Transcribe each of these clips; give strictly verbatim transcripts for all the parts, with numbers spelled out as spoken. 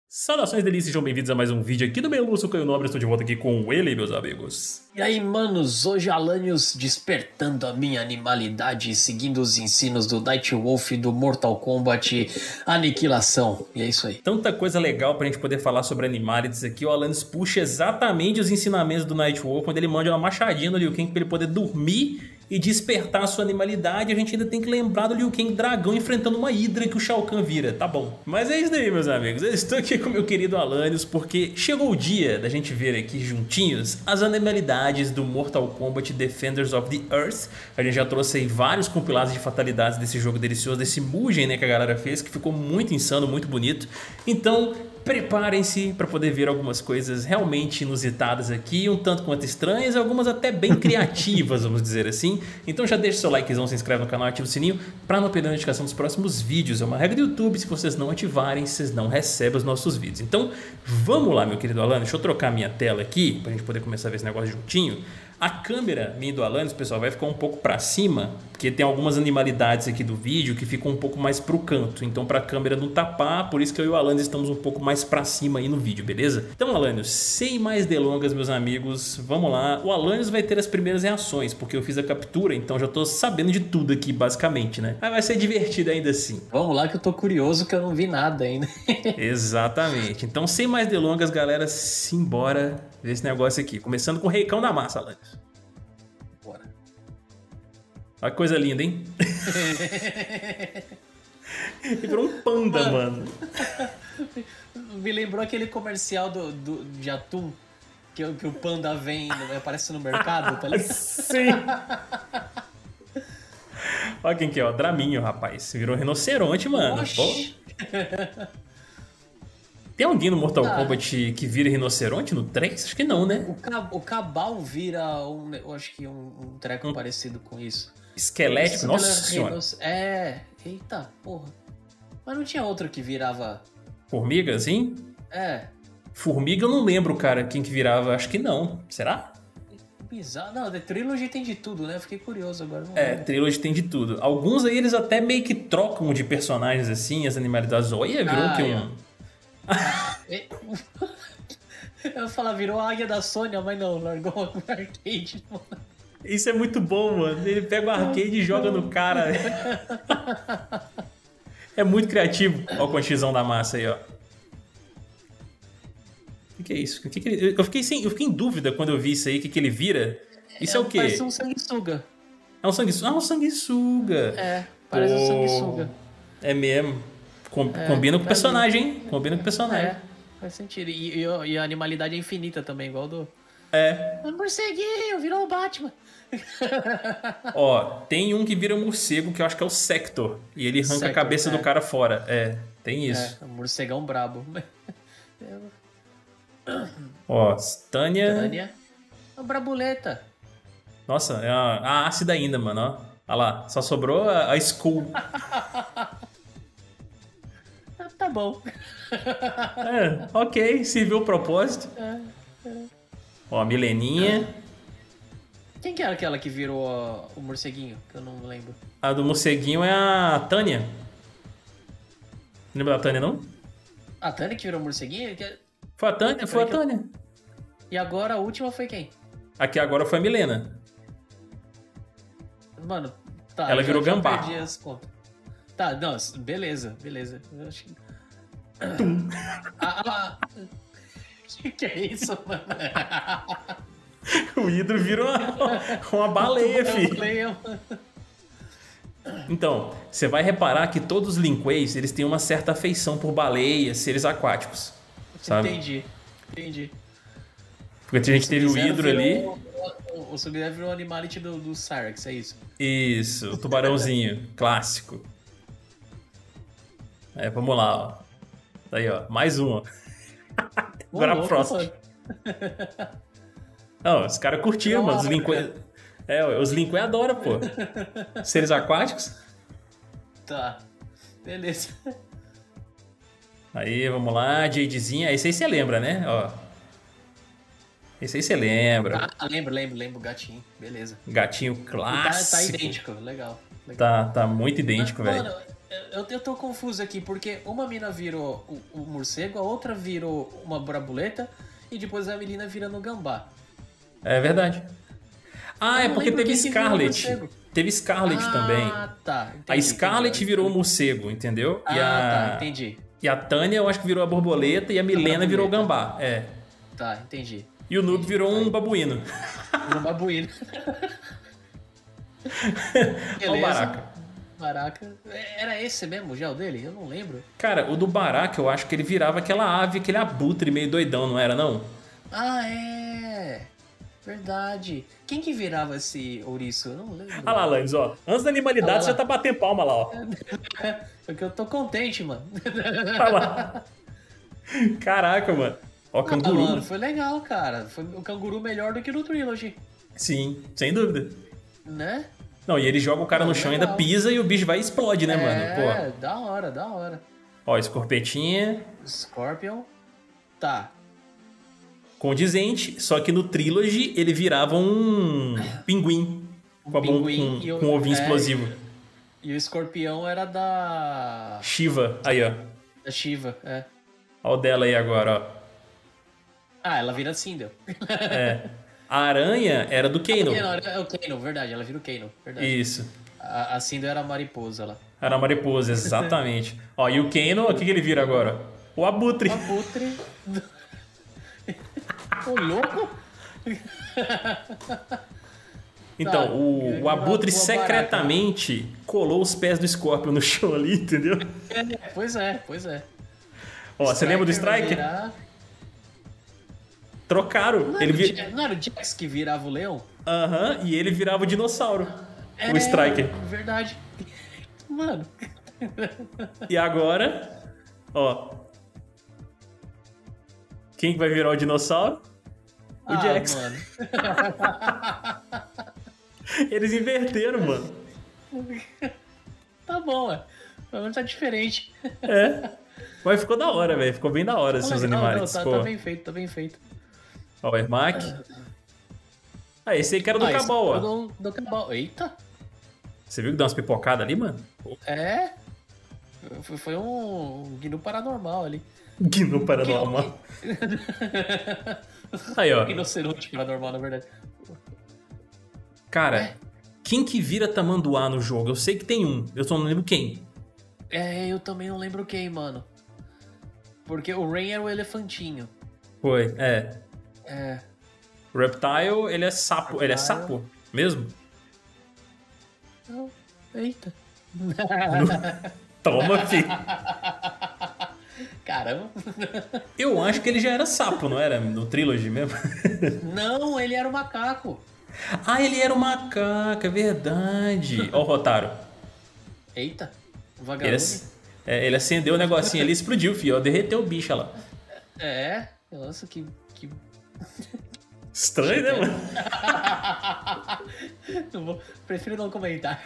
Saudações delícias, sejam bem-vindos a mais um vídeo aqui do meu Lúcio Caio Nobre. Estou de volta aqui com ele, meus amigos. E aí, manos, hoje Alanios despertando a minha animalidade, seguindo os ensinos do Nightwolf, do Mortal Kombat, aniquilação. E é isso aí. Tanta coisa legal pra gente poder falar sobre Animalities aqui. O Alanios puxa exatamente os ensinamentos do Nightwolf, quando ele manda uma machadinha no Liu Kang pra ele poder dormir e despertar a sua animalidade. A gente ainda tem que lembrar do Liu Kang dragão enfrentando uma hidra que o Shao Kahn vira, tá bom. Mas é isso daí, meus amigos. Eu estou aqui com o meu querido Alanios porque chegou o dia da gente ver aqui juntinhos as animalidades do Mortal Kombat Defenders of the Earth. A gente já trouxe aí vários compilados de fatalidades desse jogo delicioso, desse Mugen, né, que a galera fez, que ficou muito insano, muito bonito. Então, preparem-se para poder ver algumas coisas realmente inusitadas aqui, um tanto quanto estranhas, algumas até bem criativas, vamos dizer assim. Então já deixa seu likezão, se inscreve no canal, ativa o sininho para não perder a notificação dos próximos vídeos. É uma regra do YouTube, se vocês não ativarem, vocês não recebem os nossos vídeos. Então vamos lá, meu querido Alanios, deixa eu trocar minha tela aqui para a gente poder começar a ver esse negócio juntinho. A câmera minha do Alanios, pessoal, vai ficar um pouco para cima, porque tem algumas animalidades aqui do vídeo que ficam um pouco mais pro canto. Então, para a câmera não tapar, por isso que eu e o Alanios estamos um pouco mais para cima aí no vídeo, beleza? Então, Alanios, sem mais delongas, meus amigos, vamos lá. O Alanios vai ter as primeiras reações, porque eu fiz a captura, então já tô sabendo de tudo aqui, basicamente, né? Mas vai ser divertido ainda assim. Vamos lá que eu tô curioso, que eu não vi nada ainda. Exatamente. Então, sem mais delongas, galera, simbora ver esse negócio aqui. Começando com o Reicão da Massa, Alanios. Bora. Olha que coisa linda, hein? Ele virou um panda, mano. Me lembrou aquele comercial do, do, de atum que, que o panda vem, aparece no mercado, tá ligado? Sim. Olha quem que é, ó. Draminho, rapaz. Virou rinoceronte, mano. Tem alguém no Mortal ah. Kombat que vira rinoceronte no três? Acho que não, né? O, Cab o Cabal vira, um, eu acho que um, um treco um... parecido com isso. Esquelético? Nossa senhora. Rinoc... É, eita, porra. Mas não tinha outro que virava... Formiga, assim? É. Formiga eu não lembro, cara, quem que virava. Acho que não. Será? Bizarro. Não, The Trilogy tem de tudo, né? Fiquei curioso agora. Não é, lembro. Trilogy tem de tudo. Alguns aí eles até meio que trocam de personagens assim, as animalidades. Olha, virou ah, que um... Eu ia falar, virou a águia da Sônia, mas não, largou o arcade. Mano. Isso é muito bom, mano. Ele pega o arcade e joga no cara. É muito criativo. Olha o quantizão da massa aí, ó. O que, que é isso? O que que ele... eu, fiquei sem... eu fiquei em dúvida quando eu vi isso aí. O que, que ele vira? Isso é, é o quê? Parece um sanguessuga. É um sanguessuga? Ah, um sanguessuga. É, parece Pô... um sanguessuga. É mesmo. Com, é, combina com o personagem, hein? Combina com o personagem. É, faz sentido. E, e, e a animalidade é infinita também, igual do... É. O morceguinho, virou o Batman. Ó, tem um que vira morcego, que eu acho que é o Sector. E ele arranca Sector, a cabeça é. do cara fora. É, tem isso. É, um morcegão brabo. Ó, Tânia... Tânia. A Brabuleta. Nossa, é a, a ácida ainda, mano, ó. Olha lá, só sobrou a, a Skull. Tá bom. É, ok, serviu o propósito. É, é. Ó, a Mileninha. Quem que era aquela que virou ó, o morceguinho? Que eu não lembro. A do morceguinho é a Tânia. Lembra da Tânia, não? A Tânia que virou o morceguinho? Foi a Tânia, foi a Tânia. E agora a última foi quem? Aqui agora foi a Milena. Mano, tá. Ela virou gambá. Perdi as contas. Tá, não, beleza, beleza. Eu acho que... Tum. Ah, ah, que que é isso, mano? O Hidro virou uma, uma baleia, filho. Então, você vai reparar que todos os Lin Kueis, eles têm uma certa afeição por baleias, seres aquáticos. Sabe? Entendi, entendi. Porque a gente teve o Hidro ali. O, o Sub-Zero virou o animality do, do Cyrax, é isso? Isso, o tubarãozinho, clássico. É, vamos lá, ó. Daí, ó, mais um, ó. Agora a próxima. Não, os caras curtiram, mano. Os Lin Kuei... É, os Lin Kuei adoram, pô. Seres aquáticos. Tá, beleza. Aí, vamos lá, Jadezinha. Esse aí você lembra, né? Ó. Esse aí você lembra. Ah, lembro, lembro, lembro. Gatinho, beleza. Gatinho clássico. Tá, tá idêntico, legal. legal. Tá, tá muito idêntico, velho. Eu, eu tô confuso aqui, porque uma mina virou o, o morcego, a outra virou uma borboleta e depois a menina vira no gambá. É verdade. Ah, é porque teve Scarlet. Teve Scarlet ah, também. Ah, tá. Entendi, a Scarlet entendi. virou o morcego, entendeu? Ah, e a... tá, entendi. E a Tânia, eu acho que virou a borboleta e a Milena virou o gambá. É. Tá, entendi. E o Noob virou um babuíno. Um babuíno. Olha o Baraka. Baraka. Era esse mesmo o gel dele? Eu não lembro. Cara, o do Baraka, eu acho que ele virava aquela ave, aquele abutre meio doidão, não era, não? Ah, é... Verdade. Quem que virava esse ouriço? Eu não lembro. Olha lá, Lannis, ó. Antes da animalidade, ah, você já tá batendo palma lá, ó. Porque eu tô contente, mano. Olha lá. Caraca, mano. Ó, canguru. Ah, mano, foi legal, cara. Foi o canguru melhor do que no Trilogy. Sim, sem dúvida. Né? Não, e ele joga o cara Não, no chão e legal. ainda pisa e o bicho vai e explode, né, é, mano? Pô. É, da hora, da hora. Ó, escorpetinha. Scorpion. Tá. Condizente, só que no Trilogy ele virava um pinguim. Um com, a pinguim com, o, com um ovinho é, explosivo. E o escorpião era da... Shiva, aí, ó. Da Shiva, é. Ó o dela aí agora, ó. Ah, ela vira Sindel. É. A aranha era do Kano. Ah, não, é o Kano, verdade. Ela vira o Kano, verdade. Isso. A, a Sindel era a mariposa lá. Era a mariposa, exatamente. Ó, e o Kano, o que, que ele vira agora? O abutre. O abutre. Ô, louco! Então, Tá, o, o abutre secretamente barata. colou os pés do Scorpion no chão ali, entendeu? É, pois é, pois é. Ó, você lembra do Striker? Virar... Trocaram. Não, ele era vir... o, não era o Jax que virava o leão? Aham, uhum, e ele virava o dinossauro. É, o Striker. Verdade. Mano. E agora, ó. Quem que vai virar o dinossauro? O ah, Jax. Mano. Eles inverteram, mano. Tá bom, ué. Pelo menos tá diferente. É. Mas ficou da hora, velho. Ficou bem da hora, assim, os animais. Não, tá, tá bem feito, tá bem feito. Ó, o Ermac. Ah, esse aí que era do ah, Cabal, ó. Do, do Cabal. Eita. Você viu que deu umas pipocadas ali, mano? É. Foi um Gnu paranormal ali. Gnu paranormal. Aí, ó. Rinoceronte paranormal, na verdade. Cara, é. quem que vira tamanduá no jogo? Eu sei que tem um, eu só não lembro quem. É, eu também não lembro quem, mano. Porque o Rain era o elefantinho. Foi, é. É. O Reptile, ele é sapo. Reptile. Ele é sapo mesmo? Não. Eita. Toma, filho. Caramba. Eu acho que ele já era sapo, não era? No Trilogy mesmo? Não, ele era o macaco. Ah, ele era o macaco, é verdade. Ó o Rotaro. Eita, vagabundo. Ele, é, ele acendeu o negocinho ali e explodiu, filho. Ó, derreteu o bicho lá. É, nossa, que... que... Estranho, né, mano? Não vou, prefiro não comentar.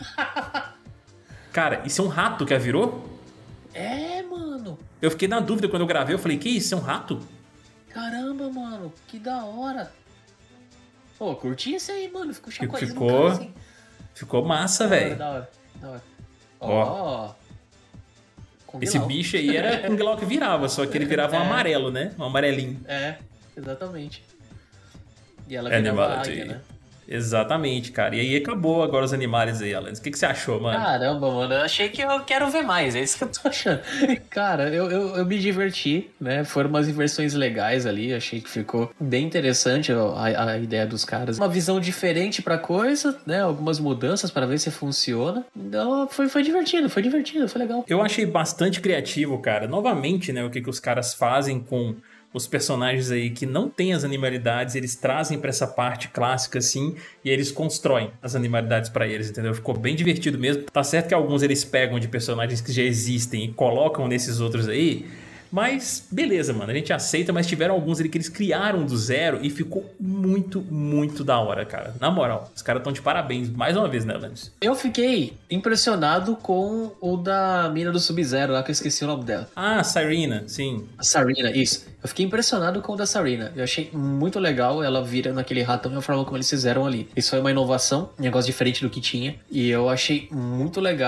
Cara, isso é um rato que a virou? É, mano. Eu fiquei na dúvida quando eu gravei. Eu falei, que isso? É um rato? Caramba, mano. Que da hora. Pô, curti esse aí, mano. Ficou chacoalhando. Ficou, assim. Ficou massa, velho. Da hora, da hora. Ó. Oh. Esse bicho aí era Kung Lao que virava, só que ele virava é. um amarelo, né? Um amarelinho. É, exatamente. E ela virava a águia, né? Exatamente, cara. E aí acabou agora os animais aí, Alanis. O que, que você achou, mano? Caramba, mano. Eu achei que eu quero ver mais. É isso que eu tô achando. Cara, eu, eu, eu me diverti, né? Foram umas inversões legais ali. Achei que ficou bem interessante a, a ideia dos caras. Uma visão diferente pra coisa, né? Algumas mudanças pra ver se funciona. Então, foi, foi divertido, foi divertido, foi legal. Eu achei bastante criativo, cara. Novamente, né? O que, que os caras fazem com... os personagens aí que não têm as animalidades, eles trazem pra essa parte clássica assim, e eles constroem as animalidades pra eles, entendeu? Ficou bem divertido mesmo. Tá certo que alguns eles pegam de personagens que já existem e colocam nesses outros aí, mas beleza, mano, a gente aceita, mas tiveram alguns ali que eles criaram do zero e ficou muito, muito da hora, cara. Na moral, os caras estão de parabéns mais uma vez, né, Lannis? Eu fiquei impressionado com o da mina do Sub-Zero lá, que eu esqueci o nome dela. Ah, Sareena, sim. A Sareena, isso. Eu fiquei impressionado com o da Sareena. Eu achei muito legal ela vira naquele ratão e a forma como eles fizeram ali. Isso foi uma inovação, um negócio diferente do que tinha. E eu achei muito legal.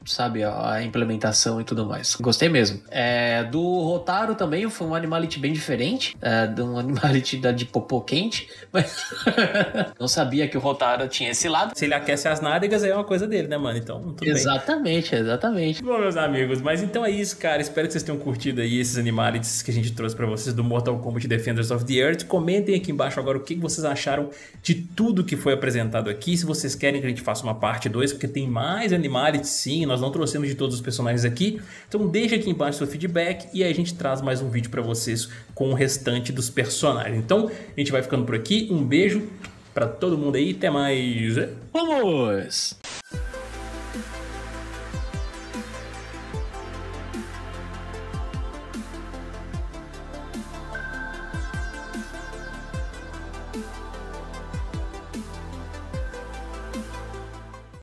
sabe, a implementação e tudo mais. Gostei mesmo. É, do Rotaro também foi um Animality bem diferente, é, de um Animality da de popô quente, mas não sabia que o Rotaro tinha esse lado. Se ele aquece as nádegas, aí é uma coisa dele, né, mano? Então, tudo exatamente, bem. Exatamente. Bom, meus amigos, mas então é isso, cara. Espero que vocês tenham curtido aí esses Animalities que a gente trouxe pra vocês do Mortal Kombat Defenders of the Earth. Comentem aqui embaixo agora o que vocês acharam de tudo que foi apresentado aqui. Se vocês querem que a gente faça uma parte dois, porque tem mais Animalities, sim. Nós não trouxemos de todos os personagens aqui. Então deixa aqui embaixo seu feedback e aí a gente traz mais um vídeo pra vocês com o restante dos personagens. Então, a gente vai ficando por aqui. Um beijo pra todo mundo aí. Até mais. Vamos!